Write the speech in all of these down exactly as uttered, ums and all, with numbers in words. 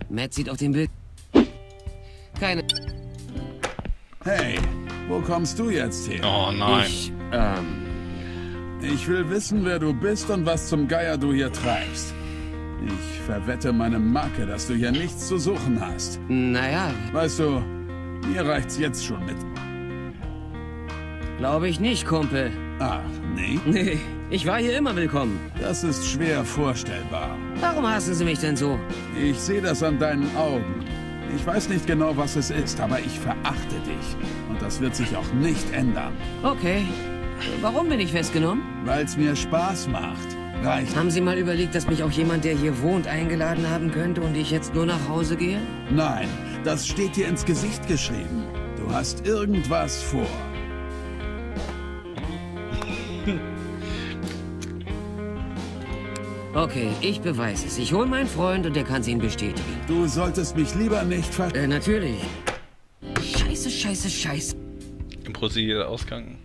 Matt sieht auf dem Bild... Keine... Hey, wo kommst du jetzt her? Oh nein. Ich, ähm... Ich will wissen, wer du bist und was zum Geier du hier treibst. Ich verwette meine Marke, dass du hier nichts zu suchen hast. Naja, Weißt du, mir reicht's jetzt schon mit. glaube ich nicht, Kumpel. Ach, nee? Nee, ich war hier immer willkommen. Das ist schwer vorstellbar. Warum hassen Sie mich denn so? Ich sehe das an deinen Augen. Ich weiß nicht genau, was es ist, aber ich verachte dich. Und das wird sich auch nicht ändern. Okay. Warum bin ich festgenommen? Weil's mir Spaß macht. Reicht. Haben Sie mal überlegt, dass mich auch jemand, der hier wohnt, eingeladen haben könnte und ich jetzt nur nach Hause gehe? Nein, das steht dir ins Gesicht geschrieben. Du hast irgendwas vor. Okay, ich beweise es. Ich hole meinen Freund und der kann es Ihnen bestätigen. Du solltest mich lieber nicht ver... Äh, natürlich. Scheiße, scheiße, scheiße. Improvisierte Ausgang.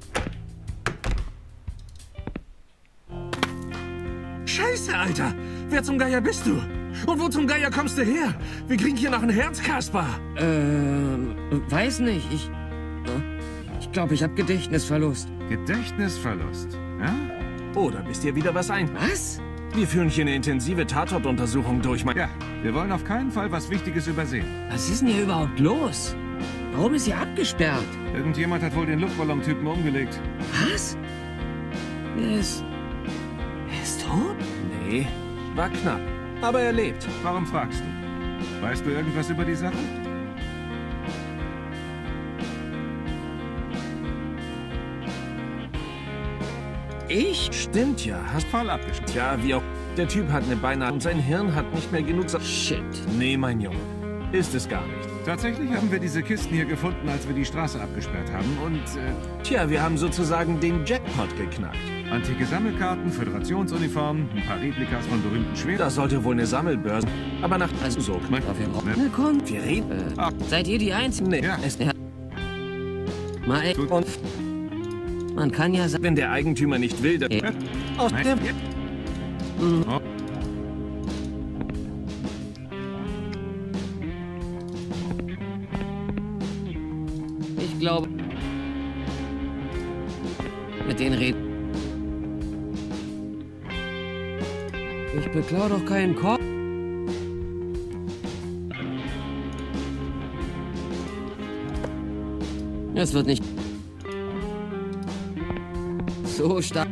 Scheiße, Alter! Wer zum Geier bist du? Und wo zum Geier kommst du her? Wir kriegen hier noch ein Herz, Kaspar. Ähm, weiß nicht. Ich... Ich glaube, ich habe Gedächtnisverlust. Gedächtnisverlust, ja? Oh, da bist dir wieder was ein. Was? Wir führen hier eine intensive Tatortuntersuchung durch, mein... Ja, wir wollen auf keinen Fall was Wichtiges übersehen. Was ist denn hier überhaupt los? Warum ist hier abgesperrt? Irgendjemand hat wohl den Luftballon-Typen umgelegt. Was? Er ist... Er ist tot? Nee, war knapp. Aber er lebt. Warum fragst du? Weißt du irgendwas über die Sache? Ich? Stimmt ja, hast... Voll abgeschnitten. Tja, wie auch... Der Typ hat eine beinahe... Und sein Hirn hat nicht mehr genug... Sa Shit. Nee, mein Junge. Ist es gar nicht. Tatsächlich haben wir diese Kisten hier gefunden, als wir die Straße abgesperrt haben. Und, äh, Tja, wir haben sozusagen den Jackpot geknackt. antike Sammelkarten, Föderationsuniformen, ein paar Replikas von berühmten Schwertern. Das sollte wohl eine Sammelbörse... Aber nach... Also, so, knack. dafür braucht Ne? eine Kon... Wir reden... Äh, Ah. seid ihr die Einzigen? Nee. Ja. Es, Ja. Mal echt. Tut- und Man kann ja sagen... wenn der Eigentümer nicht will, dann... Äh, Aus Nein. dem... Oh. Ich glaube... Mit denen reden... Ich beklau doch keinen Korb. Es wird nicht... So stark...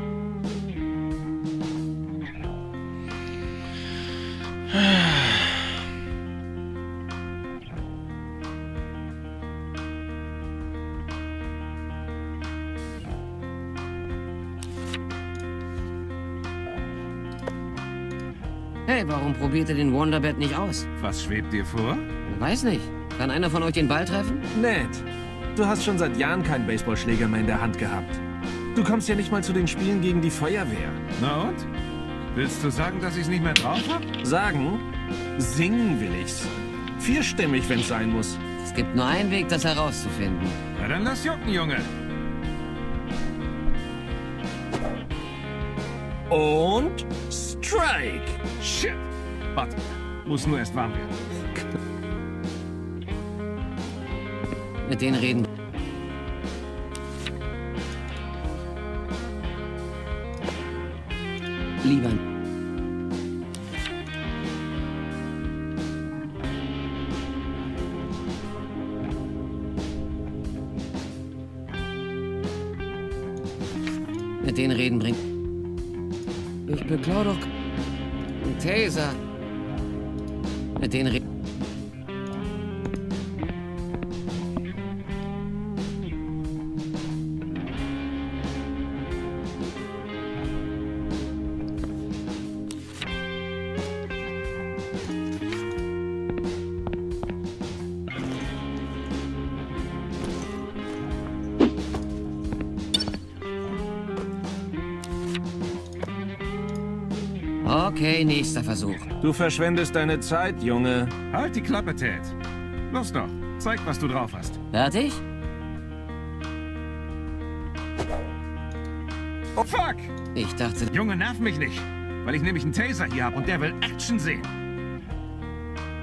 Hey, warum probiert ihr den Wonderbed nicht aus? Was schwebt dir vor? Weiß nicht. Kann einer von euch den Ball treffen? Ned, du hast schon seit Jahren keinen Baseballschläger mehr in der Hand gehabt. Du kommst ja nicht mal zu den Spielen gegen die Feuerwehr. Na und? Willst du sagen, dass ich es nicht mehr drauf hab? Sagen? Singen will ich's. Vierstimmig, wenn's sein muss. Es gibt nur einen Weg, das herauszufinden. Na dann lass jucken, Junge. Und... Strike! Shit. Warte, muss nur erst warm werden. Mit denen reden... Lieber... Mit denen reden bringt... Ich beklau doch... Ein Taser. Mit denen reden... Okay, nächster Versuch. Du verschwendest deine Zeit, Junge. Halt die Klappe, Ted. Los doch, zeig, was du drauf hast. Fertig? Oh, fuck! Ich dachte... Junge, nerv mich nicht. Weil ich nämlich einen Taser hier hab und der will Action sehen.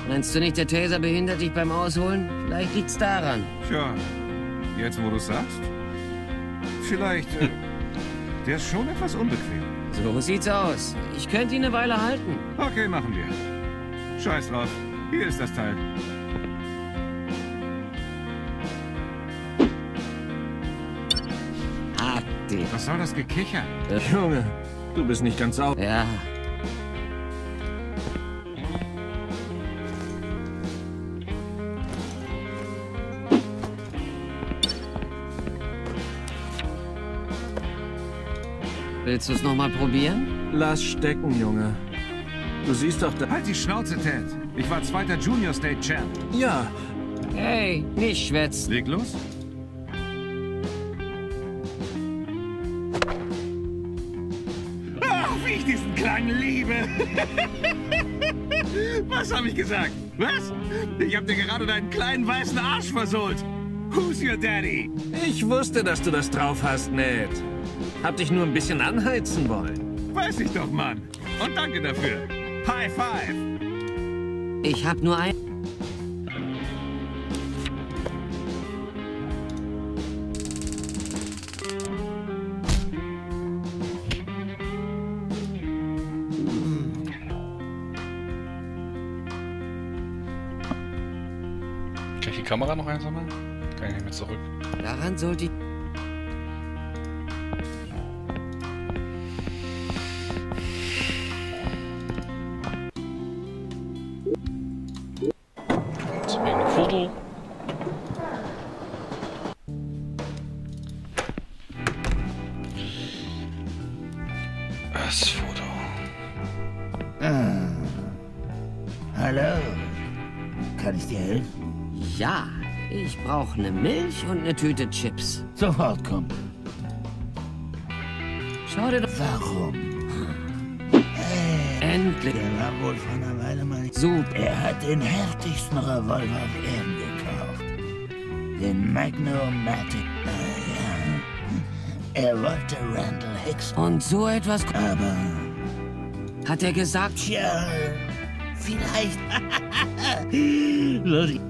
Meinst du nicht, der Taser behindert dich beim Ausholen? Vielleicht liegt's daran. Tja, jetzt wo du sagst. Vielleicht, äh, der ist schon etwas unbequem. So sieht's aus. Ich könnte ihn eine Weile halten. Okay, machen wir. Scheiß drauf. Hier ist das Teil. Ah, die. Was soll das Gekicher? Junge, du bist nicht ganz sauber. Ja. Willst du es nochmal probieren? Lass stecken, Junge. Du siehst doch da... Halt die Schnauze, Ted. Ich war zweiter Junior State Champ. Ja, Hey, nicht schwätzen. Leg los. Ach, wie ich diesen Kleinen liebe. Was habe ich gesagt? Was? Ich habe dir gerade deinen kleinen weißen Arsch versohlt. Who's your daddy? ich wusste, dass du das drauf hast, Ned. Hab dich nur ein bisschen anheizen wollen. Weiß ich doch, Mann. Und danke dafür. High five. Ich hab nur ein... Kann ich die Kamera noch einsammeln? Kann ich nicht mehr zurück. Daran sollte ich... Zu wegen ein Foto. Das Foto. Ah. Hallo. Kann ich dir helfen? Ja, ich brauche eine Milch und eine Tüte Chips. Sofort kommen. Schau dir doch... Warum? Endlich. Der war wohl vor einer Weile mal... Super. Er hat den härtigsten Revolver auf Erden gekauft. Den Magnum-Matic. Ah, ja. Er wollte Randall Hicks. Und so etwas... Aber... Hat er gesagt... Tja... Vielleicht... Würde ich...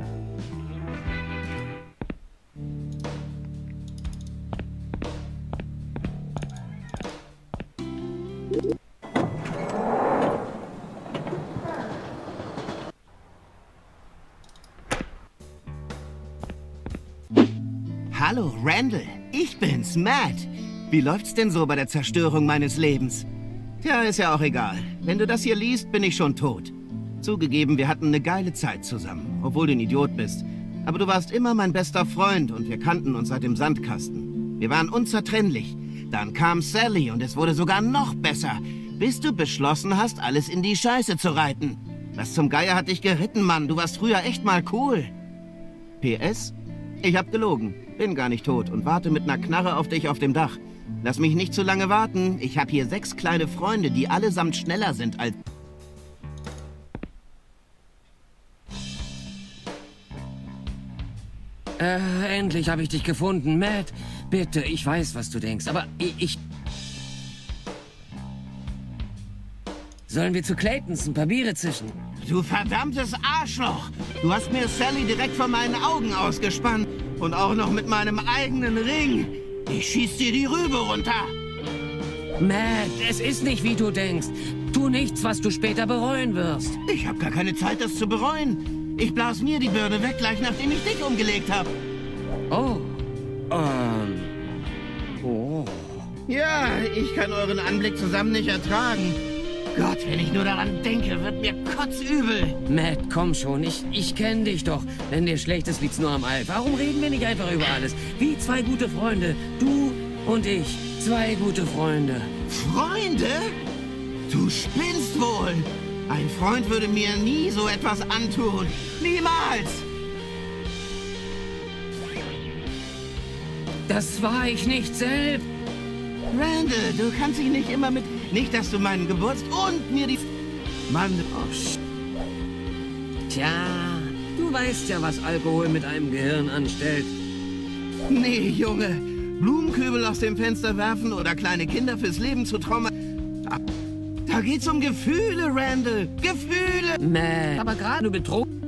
Hallo, Randall. Ich bin's, Matt. Wie läuft's denn so bei der Zerstörung meines Lebens? Tja, ist ja auch egal. Wenn du das hier liest, bin ich schon tot. Zugegeben, wir hatten eine geile Zeit zusammen, obwohl du ein Idiot bist. Aber du warst immer mein bester Freund und wir kannten uns seit dem Sandkasten. Wir waren unzertrennlich. Dann kam Sally und es wurde sogar noch besser, bis du beschlossen hast, alles in die Scheiße zu reiten. Was zum Geier hat dich geritten, Mann? Du warst früher echt mal cool. P S? Ich hab gelogen. Bin gar nicht tot und warte mit einer Knarre auf dich auf dem Dach. Lass mich nicht zu lange warten. Ich hab hier sechs kleine Freunde, die allesamt schneller sind als... Äh, endlich habe ich dich gefunden, Matt. Bitte, ich weiß, was du denkst, aber ich... ich... Sollen wir zu Claytons ein paar Biere zischen? Du verdammtes Arschloch! Du hast mir Sally direkt vor meinen Augen ausgespannt. Und auch noch mit meinem eigenen Ring. Ich schieß dir die Rübe runter. Matt, es ist nicht, wie du denkst. Tu nichts, was du später bereuen wirst. Ich hab gar keine Zeit, das zu bereuen. Ich blas mir die Birne weg, gleich nachdem ich dich umgelegt hab. Oh. Ähm. Oh. Ja, ich kann euren Anblick zusammen nicht ertragen. Gott, wenn ich nur daran denke, wird mir kotzübel. Matt, komm schon. Ich, ich kenne dich doch. Wenn dir schlecht ist, liegt's nur am Alk. Warum reden wir nicht einfach über alles? Wie zwei gute Freunde. Du und ich. Zwei gute Freunde. Freunde? Du spinnst wohl. Ein Freund würde mir nie so etwas antun. Niemals. Das war ich nicht selbst. Randall, du kannst dich nicht immer mit... Nicht, dass du meinen Geburtstag und mir die... Mann... Oh, sch... Tja, du weißt ja, was Alkohol mit einem Gehirn anstellt. Nee, Junge. Blumenkübel aus dem Fenster werfen oder kleine Kinder fürs Leben zu traumatisieren. Da geht's um Gefühle, Randall. Gefühle. Matt, aber gerade du betrunken.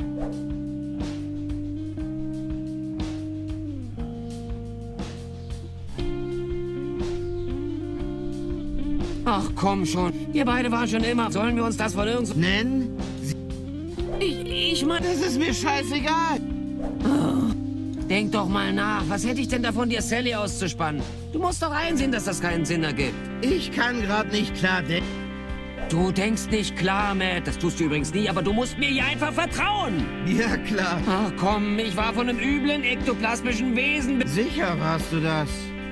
Ach komm schon, wir beide waren schon immer. Sollen wir uns das von irgend... Nennen? Ich, ich meine... Das ist mir scheißegal. Oh, denk doch mal nach. Was hätte ich denn davon, dir Sally auszuspannen? Du musst doch einsehen, dass das keinen Sinn ergibt. Ich kann gerade nicht klar denken. Du denkst nicht klar, Matt. Das tust du übrigens nie, aber du musst mir hier einfach vertrauen. Ja, klar. Ach komm, ich war von einem üblen ektoplasmischen Wesen... Sicher warst du das.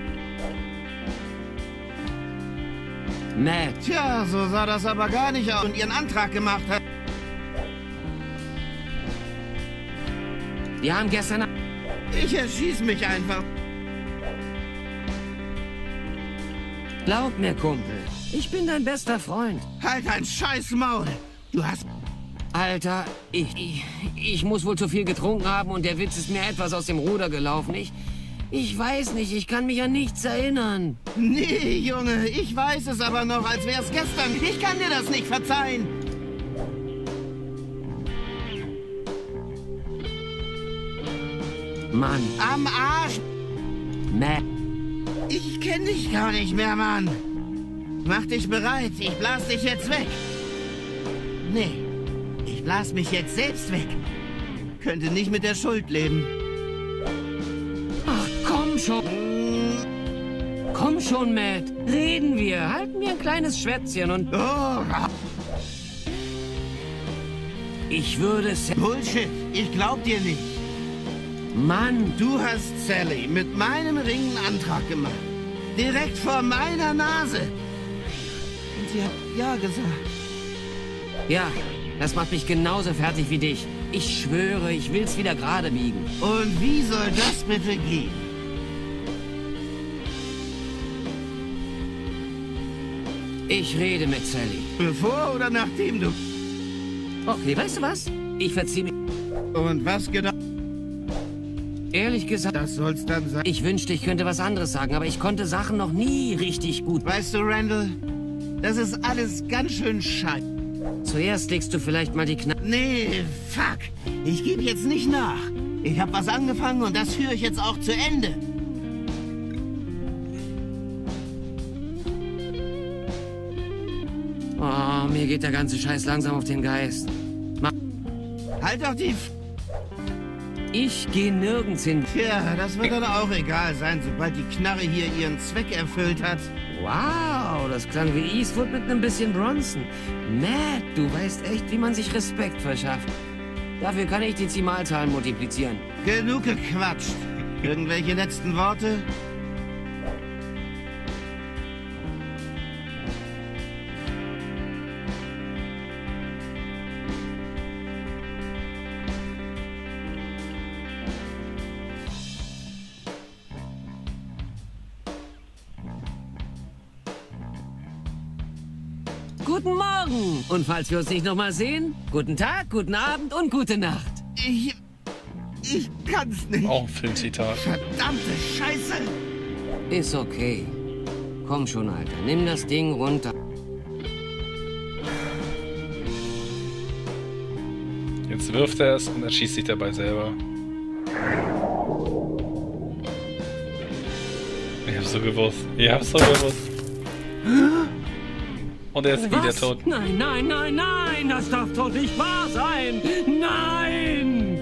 Matt. Tja, so sah das aber gar nicht aus und ihren Antrag gemacht hat. Wir haben gestern... Ich erschieß mich einfach. Glaub mir, Kumpel. Ich bin dein bester Freund. Halt dein scheiß Maul. Du hast... Alter, ich, ich... Ich muss wohl zu viel getrunken haben und der Witz ist mir etwas aus dem Ruder gelaufen. Ich... Ich weiß nicht, ich kann mich an nichts erinnern. Nee, Junge, ich weiß es aber noch, als wär's gestern. Ich kann dir das nicht verzeihen. Mann. Am Arsch. Matt. Ich kenn dich gar nicht mehr, Mann. Mach dich bereit, ich blas dich jetzt weg. Nee, ich blas mich jetzt selbst weg. Könnte nicht mit der Schuld leben. Ach, komm schon. Komm schon, Matt. Reden wir. Halten wir ein kleines Schwätzchen und... Oh, ich würde... Sa Bullshit, ich glaub dir nicht. Mann. Du hast Sally mit meinem Ring einen Antrag gemacht. Direkt vor meiner Nase. Und sie hat ja gesagt. Ja, das macht mich genauso fertig wie dich. Ich schwöre, ich will's wieder gerade biegen. Und wie soll das bitte gehen? Ich rede mit Sally. Bevor oder nachdem du... Okay, weißt du was? Ich verzieh mich. Und was genau? Ehrlich gesagt, Das soll's dann sein. ich wünschte, ich könnte was anderes sagen, aber ich konnte Sachen noch nie richtig gut. Weißt du, Randall, das ist alles ganz schön scheiße. Zuerst legst du vielleicht mal die Knapp... Nee, fuck. Ich gebe jetzt nicht nach. Ich habe was angefangen und das führe ich jetzt auch zu Ende. Oh, mir geht der ganze Scheiß langsam auf den Geist. Ma Halt doch die... F ich gehe nirgends hin. Tja, das wird dann auch egal sein, sobald die Knarre hier ihren Zweck erfüllt hat. Wow, das klang wie Eastwood mit einem bisschen Bronson. Matt, du weißt echt, wie man sich Respekt verschafft. Dafür kann ich die Zimalzahlen multiplizieren. Genug gequatscht. Irgendwelche letzten Worte? Guten Morgen! Und falls wir uns nicht nochmal sehen, guten Tag, guten Abend und gute Nacht. Ich... Ich kann's nicht. Auch ein Filmzitat. Verdammte Scheiße! Ist okay. Komm schon, Alter. Nimm das Ding runter. Jetzt wirft er es und erschießt sich dabei selber. Ich hab's so gewusst. Ich hab's so gewusst. Und er ist wieder Was? tot. Nein, nein, nein, nein! Das darf doch nicht wahr sein! Nein!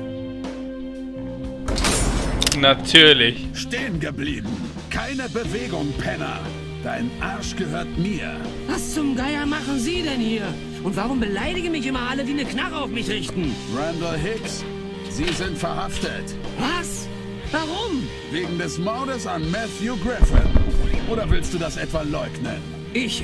Natürlich. Stehen geblieben. Keine Bewegung, Penner. Dein Arsch gehört mir. Was zum Geier machen Sie denn hier? Und warum beleidigen mich immer alle, die eine Knarre auf mich richten? Randall Hicks, Sie sind verhaftet. Was? Warum? Wegen des Mordes an Matthew Griffin. Oder willst du das etwa leugnen? Ich...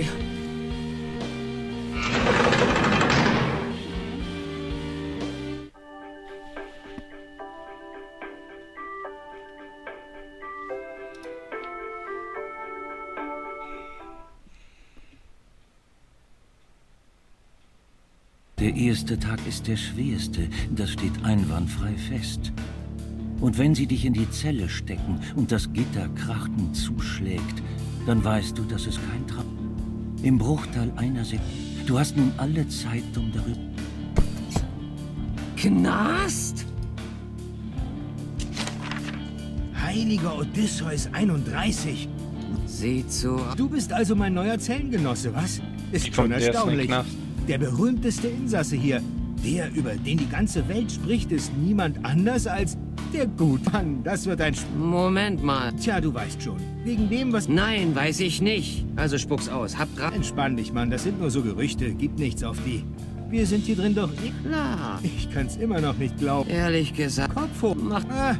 Der erste Tag ist der schwerste, das steht einwandfrei fest. Und wenn sie dich in die Zelle stecken und das Gitter krachtend zuschlägt, dann weißt du, dass es kein Traum. Im Bruchteil einer Sekunde Du hast nun alle Zeit, um darüber... Knast? Heiliger Odysseus einunddreißig. Sieht so aus. Du bist also mein neuer Zellengenosse, was? Ist Wie schon kommt der jetzt in den erstaunlich. Knast? Der berühmteste Insasse hier. Der, über den die ganze Welt spricht, ist niemand anders als der Gutmann. Das wird ein... Sch Moment mal. Tja, du weißt schon. Wegen dem, was... Nein, weiß ich nicht. Also spuck's aus. Hab grad... Entspann dich, Mann. Das sind nur so Gerüchte. Gib nichts auf die. Wir sind hier drin doch... eh- Klar. Ich kann's immer noch nicht glauben. Ehrlich gesagt. Kopf hoch. Mach... Ah,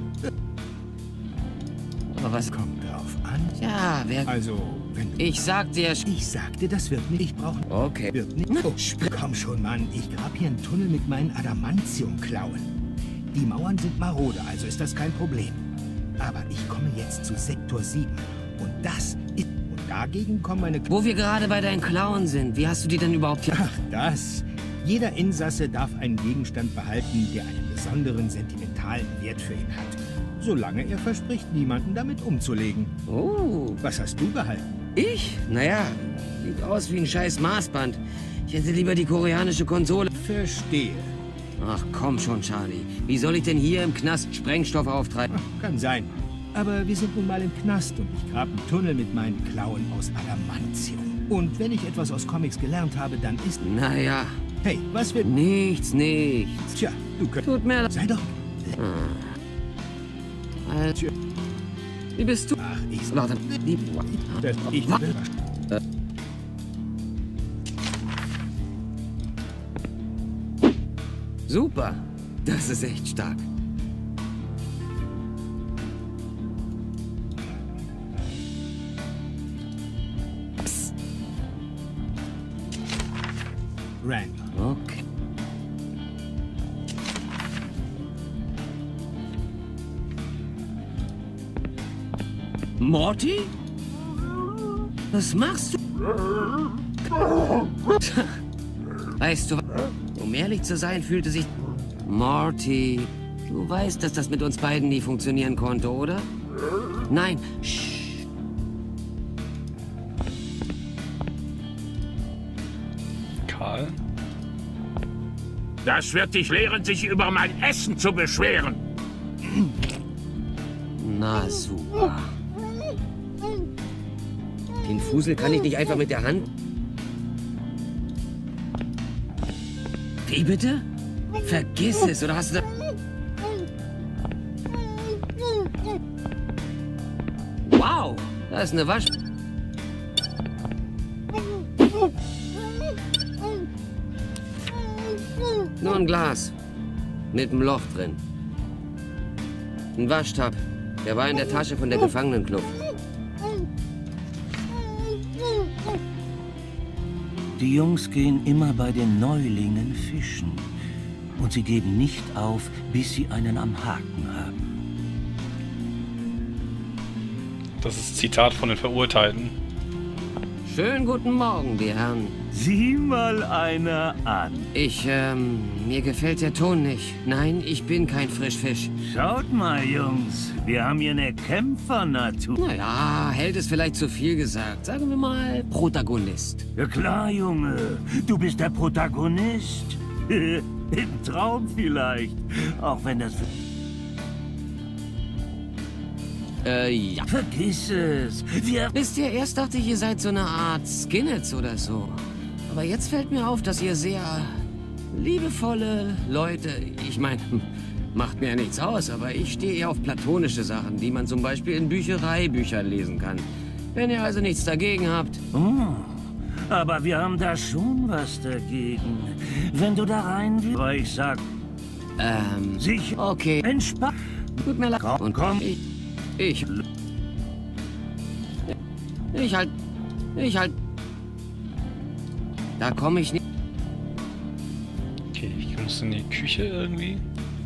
Aber was... kommt drauf an. Ja, wer... Also, wenn du... Ich sag dir... Ich sagte, das wird nicht. Ich brauche... Okay. Wird nicht... Oh, komm schon, Mann. Ich grab hier einen Tunnel mit meinen Adamantium-Klauen. Die Mauern sind marode, also ist das kein Problem. Aber ich komme jetzt zu Sektor sieben. Und das ist... Und dagegen kommen meine... Wo wir gerade bei deinen Klauen sind, wie hast du die denn überhaupt hier... Ach, das. Jeder Insasse darf einen Gegenstand behalten, der einen besonderen sentimentalen Wert für ihn hat. Solange er verspricht, niemanden damit umzulegen. Oh, Was hast du behalten? ich? Naja, sieht aus wie ein scheiß Maßband. Ich hätte lieber die koreanische Konsole. Verstehe. Ach komm schon, Charlie. Wie soll ich denn hier im Knast Sprengstoff auftreiben? Ach, kann sein. Aber wir sind nun mal im Knast und ich grab einen Tunnel mit meinen Klauen aus Adamantium. Und wenn ich etwas aus Comics gelernt habe, dann ist... Naja, Hey, was wird... nichts, nichts. Tja, du könntest... Tut mir leid. Sei doch... Also, wie bist du? Ach, ich... Warte, die... Das, ich Was? will... Super. Das ist echt stark. Randall. Okay. Morty? Was machst du? Weißt du, um ehrlich zu sein, fühlte sich... Morty, du weißt, dass das mit uns beiden nie funktionieren konnte, oder? Nein, Sch Karl? Das wird dich lehren, sich über mein Essen zu beschweren. Na super. Den Fusel kann ich nicht einfach mit der Hand... Wie bitte? Vergiss es, oder hast du... Wow, da ist eine Wasch... Nur ein Glas. Mit einem Loch drin. Ein Waschtab. Der war in der Tasche von der Gefangenenkluft. Die Jungs gehen immer bei den Neulingen fischen. Und sie geben nicht auf, bis sie einen am Haken haben. Das ist Zitat von den Verurteilten. Schönen guten Morgen, die Herren. Sieh mal einer an. Ich, ähm, mir gefällt der Ton nicht. Nein, ich bin kein Frischfisch. Schaut mal, Jungs. Wir haben hier eine Kämpfernatur. Naja, Held ist vielleicht zu viel gesagt. Sagen wir mal Protagonist. Ja klar, Junge. Du bist der Protagonist. Im Traum vielleicht. Auch wenn das... Äh, ja. Vergiss es. Wir... Wisst ihr, erst dachte ich, ihr seid so eine Art Skinheads oder so. Aber jetzt fällt mir auf, dass ihr sehr liebevolle Leute... Ich meine, macht mir ja nichts aus, aber ich stehe eher auf platonische Sachen, die man zum Beispiel in Büchereibüchern lesen kann. Wenn ihr also nichts dagegen habt... Oh, aber wir haben da schon was dagegen. Wenn du da rein willst... Aber ich sag... Ähm... Sicher. Okay. Entspannt. Tut mir leid. Komm, Und komm. Ich... Ich... Ich halt... Ich halt... Da komme ich nicht... Okay, ich muss in die Küche irgendwie.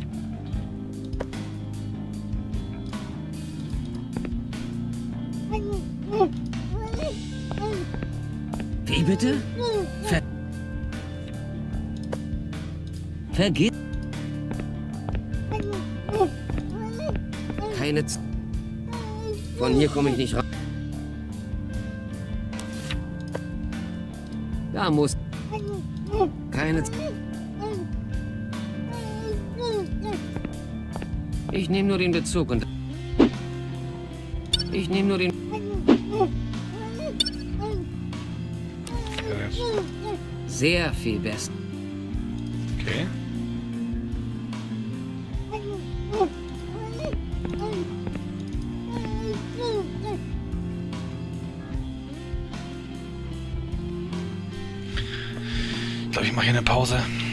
Wie bitte? Ver... Vergiss... Keine Z... Von hier komme ich nicht raus. Da muss... Keine... Z ich nehme nur den Bezug und... Ich nehme nur den... Sehr viel besser. Okay. Ich glaube, ich mache hier eine Pause.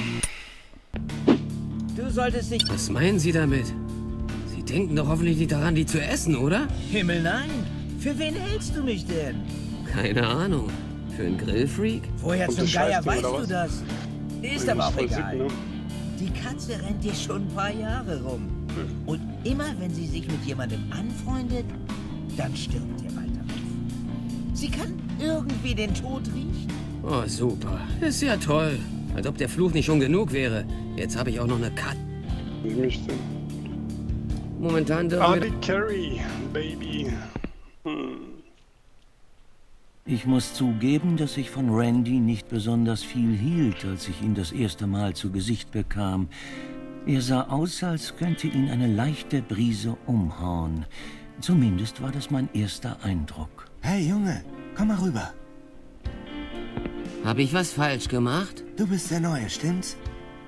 Du solltest nicht... Was meinen Sie damit? Sie denken doch hoffentlich nicht daran, die zu essen, oder? Himmel, nein. Für wen hältst du mich denn? Keine Ahnung. Für einen Grillfreak? Woher Kommt zum das Geier Scheißding, weißt oder du was? das? Ist Ich aber muss auch voll egal. sicken, ne? Die Katze rennt dir schon ein paar Jahre rum. Und immer wenn sie sich mit jemandem anfreundet, dann stirbt ihr weiter auf. Sie kann irgendwie den Tod riechen. Oh, super. Ist ja toll. Als ob der Fluch nicht schon genug wäre. Jetzt habe ich auch noch eine Katze. Wie mich denn? Momentan dürfen Ah, wir... die Carrie, Baby. Hm. Ich muss zugeben, dass ich von Randy nicht besonders viel hielt, als ich ihn das erste Mal zu Gesicht bekam. Er sah aus, als könnte ihn eine leichte Brise umhauen. Zumindest war das mein erster Eindruck. Hey Junge, komm mal rüber. Habe ich was falsch gemacht? Du bist der Neue, stimmt's?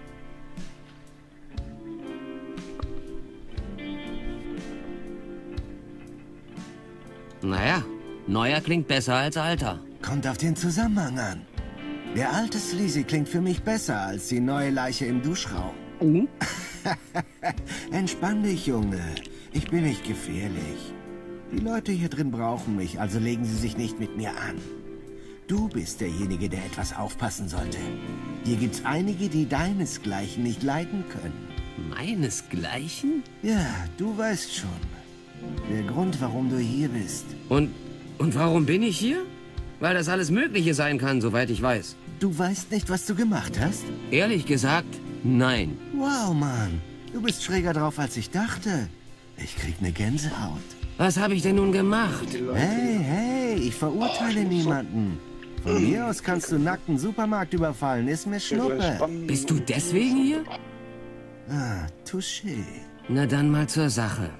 Naja, neuer klingt besser als alter. Kommt auf den Zusammenhang an. Der alte Sleazy klingt für mich besser als die neue Leiche im Duschraum. Mhm. Entspann dich, Junge. Ich bin nicht gefährlich. Die Leute hier drin brauchen mich, also legen sie sich nicht mit mir an. Du bist derjenige, der etwas aufpassen sollte. Hier gibt's einige, die deinesgleichen nicht leiden können. Meinesgleichen? Ja, du weißt schon. Der Grund, warum du hier bist. Und, und warum bin ich hier? Weil das alles Mögliche sein kann, soweit ich weiß. Du weißt nicht, was du gemacht hast? Ehrlich gesagt, nein. Wow, Mann. Du bist schräger drauf, als ich dachte. Ich krieg eine Gänsehaut. Was habe ich denn nun gemacht? Hey, hey, ich verurteile niemanden. Von mir aus kannst du nackt einen Supermarkt überfallen, ist mir Schnuppe. Bist du deswegen hier? Ah, touché. Na dann mal zur Sache.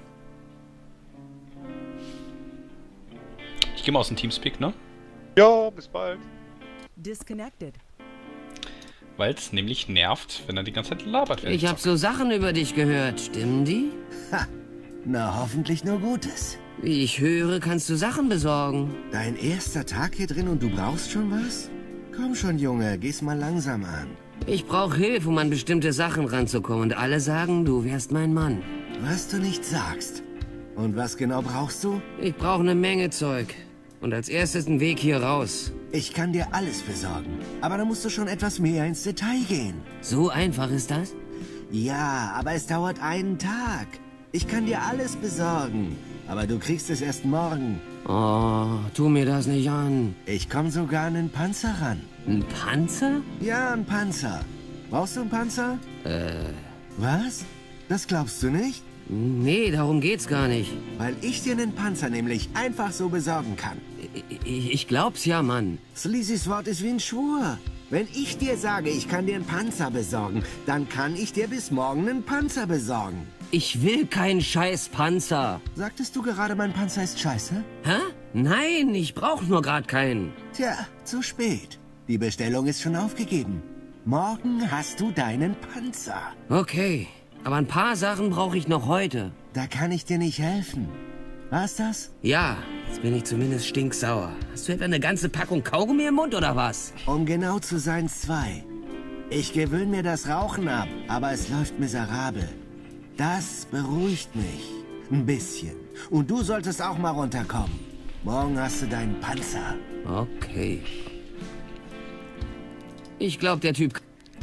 Ich gehe mal aus dem Teamspeak, ne? Ja, bis bald. Disconnected. Weil es nämlich nervt, wenn er die ganze Zeit labert. Ich habe so Sachen über dich gehört, stimmen die? Ha, na hoffentlich nur Gutes. Wie ich höre, kannst du Sachen besorgen. Dein erster Tag hier drin und du brauchst schon was? Komm schon, Junge, geh's mal langsam an. Ich brauche Hilfe, um an bestimmte Sachen ranzukommen. Und alle sagen, du wärst mein Mann. Was du nicht sagst. Und was genau brauchst du? Ich brauche eine Menge Zeug. Und als erstes einen Weg hier raus. Ich kann dir alles besorgen. Aber da musst du schon etwas mehr ins Detail gehen. So einfach ist das? Ja, aber es dauert einen Tag. Ich kann dir alles besorgen. Aber du kriegst es erst morgen. Oh, tu mir das nicht an. Ich komm sogar an einen Panzer ran. Ein Panzer? Ja, ein Panzer. Brauchst du einen Panzer? Äh... Was? Das glaubst du nicht? Nee, darum geht's gar nicht. Weil ich dir einen Panzer nämlich einfach so besorgen kann. Ich, ich glaub's ja, Mann. Sleazys Wort ist wie ein Schwur. Wenn ich dir sage, ich kann dir einen Panzer besorgen, dann kann ich dir bis morgen einen Panzer besorgen. Ich will keinen scheiß Panzer. Sagtest du gerade, mein Panzer ist scheiße? Hä? Nein, ich brauch nur grad keinen. Tja, zu spät. Die Bestellung ist schon aufgegeben. Morgen hast du deinen Panzer. Okay, aber ein paar Sachen brauche ich noch heute. Da kann ich dir nicht helfen. War's das? Ja, jetzt bin ich zumindest stinksauer. Hast du etwa eine ganze Packung Kaugummi im Mund oder was? Um genau zu sein, zwei. Ich gewöhne mir das Rauchen ab, aber es läuft miserabel. Das beruhigt mich. Ein bisschen. Und du solltest auch mal runterkommen. Morgen hast du deinen Panzer. Okay. Ich glaube, der Typ...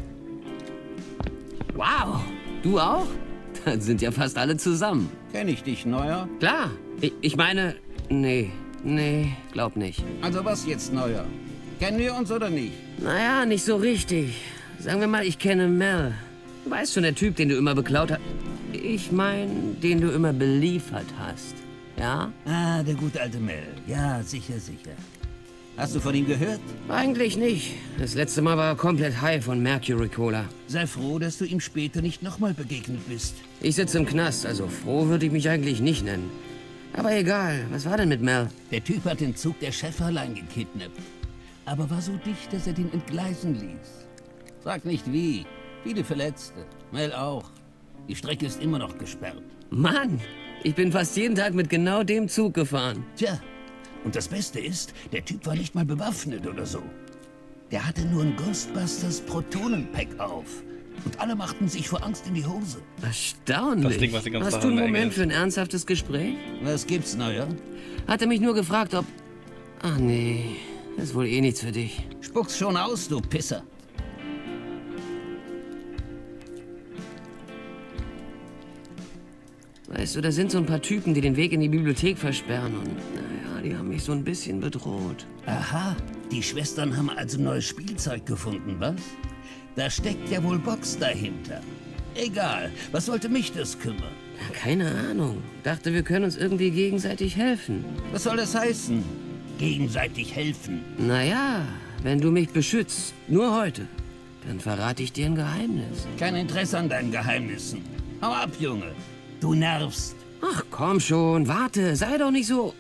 Wow, du auch? Dann sind ja fast alle zusammen. Kenn ich dich, Neuer? Klar. Ich, ich meine... Nee, nee, glaub nicht. Also was jetzt, Neuer? Kennen wir uns oder nicht? Naja, nicht so richtig. Sagen wir mal, ich kenne Mel. Du weißt schon, der Typ, den du immer beklaut hast. Ich meine, den du immer beliefert hast. Ja? Ah, der gute alte Mel. Ja, sicher, sicher. Hast du von ihm gehört? Eigentlich nicht. Das letzte Mal war er komplett high von Mercury Cola. Sei froh, dass du ihm später nicht nochmal begegnet bist. Ich sitze im Knast, also froh würde ich mich eigentlich nicht nennen. Aber egal, was war denn mit Mel? Der Typ hat den Zug der Chefverlein gekidnappt. Aber war so dicht, dass er den entgleisen ließ. Frag nicht wie. Viele Verletzte. Mel auch. Die Strecke ist immer noch gesperrt. Mann, ich bin fast jeden Tag mit genau dem Zug gefahren. Tja, und das Beste ist, der Typ war nicht mal bewaffnet oder so. Der hatte nur ein Ghostbusters Protonenpack auf. Und alle machten sich vor Angst in die Hose. Erstaunlich. Das Ding, was die ganze Hast Sache du einen in der Enge Moment ist. für ein ernsthaftes Gespräch? Was gibt's, Neuer? Hat er mich nur gefragt, ob... Ach nee, das ist wohl eh nichts für dich. Spuck's schon aus, du Pisser. Weißt du, da sind so ein paar Typen, die den Weg in die Bibliothek versperren und, naja, die haben mich so ein bisschen bedroht. Aha, die Schwestern haben also neues Spielzeug gefunden, was? Da steckt ja wohl Box dahinter. Egal, was sollte mich das kümmern? Ja, keine Ahnung. Dachte, wir können uns irgendwie gegenseitig helfen. Was soll das heißen? Gegenseitig helfen? Naja, wenn du mich beschützt, nur heute, dann verrate ich dir ein Geheimnis. Kein Interesse an deinen Geheimnissen. Hau ab, Junge. Du nervst. Ach, komm schon, warte, sei doch nicht so...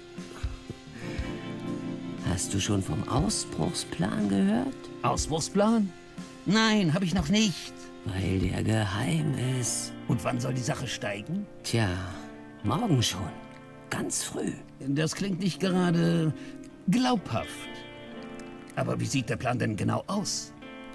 Hast du schon vom Ausbruchsplan gehört? Ausbruchsplan? Nein, habe ich noch nicht. Weil der geheim ist. Und wann soll die Sache steigen? Tja, morgen schon. Ganz früh. Das klingt nicht gerade glaubhaft. Aber wie sieht der Plan denn genau aus?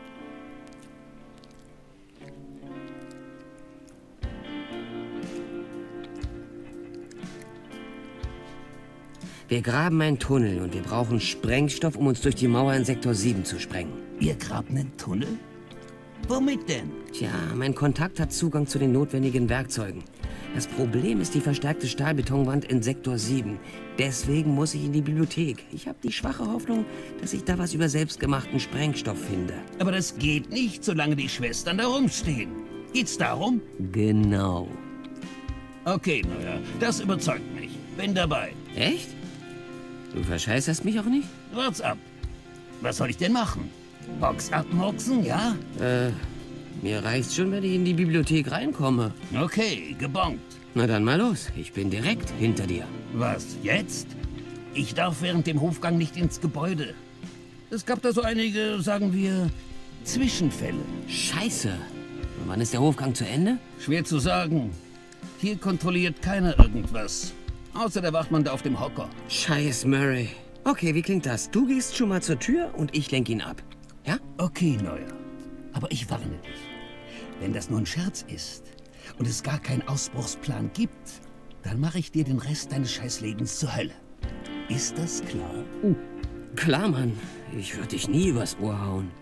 Wir graben einen Tunnel und wir brauchen Sprengstoff, um uns durch die Mauer in Sektor sieben zu sprengen. Ihr grabt einen Tunnel? Womit denn? Tja, mein Kontakt hat Zugang zu den notwendigen Werkzeugen. Das Problem ist die verstärkte Stahlbetonwand in Sektor sieben. Deswegen muss ich in die Bibliothek. Ich habe die schwache Hoffnung, dass ich da was über selbstgemachten Sprengstoff finde. Aber das geht nicht, solange die Schwestern da rumstehen. Geht's darum? Genau. Okay, Neuer, das überzeugt mich. Bin dabei. Echt? Du verscheißerst mich auch nicht? Wart's ab. Was soll ich denn machen? Box abmurksen, ja? Äh, mir reicht's schon, wenn ich in die Bibliothek reinkomme. Okay, gebongt. Na dann mal los. Ich bin direkt hinter dir. Was, jetzt? Ich darf während dem Hofgang nicht ins Gebäude. Es gab da so einige, sagen wir, Zwischenfälle. Scheiße. Und wann ist der Hofgang zu Ende? Schwer zu sagen. Hier kontrolliert keiner irgendwas. Außer der Wachmann da auf dem Hocker. Scheiß Murray. Okay, wie klingt das? Du gehst schon mal zur Tür und ich lenk ihn ab. Ja? Okay, Neuer. Aber ich warne dich. Wenn das nur ein Scherz ist und es gar keinen Ausbruchsplan gibt, dann mache ich dir den Rest deines Scheißlebens zur Hölle. Ist das klar? Uh, klar, Mann. Ich würde dich nie übers Ohr hauen.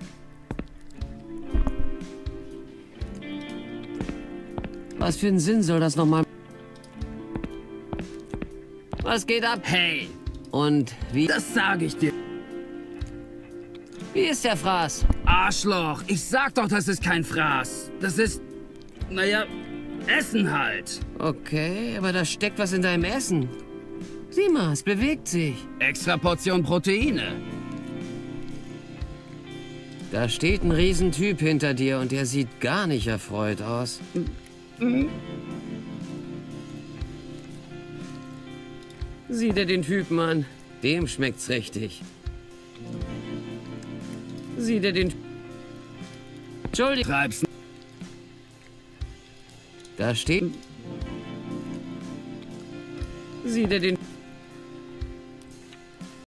Was für einen Sinn soll das nochmal? Was geht ab? Hey! Und wie? Das sage ich dir. Wie ist der Fraß? Arschloch, ich sag doch, das ist kein Fraß. Das ist, naja, Essen halt. Okay, aber da steckt was in deinem Essen. Sieh mal, es bewegt sich. Extra Portion Proteine. Da steht ein Riesentyp hinter dir und der sieht gar nicht erfreut aus. Mhm. Sieh dir den Typen an. Dem schmeckt's richtig. Sieh dir den... Entschuldigung. Treib's. Da steht... Sieh dir den...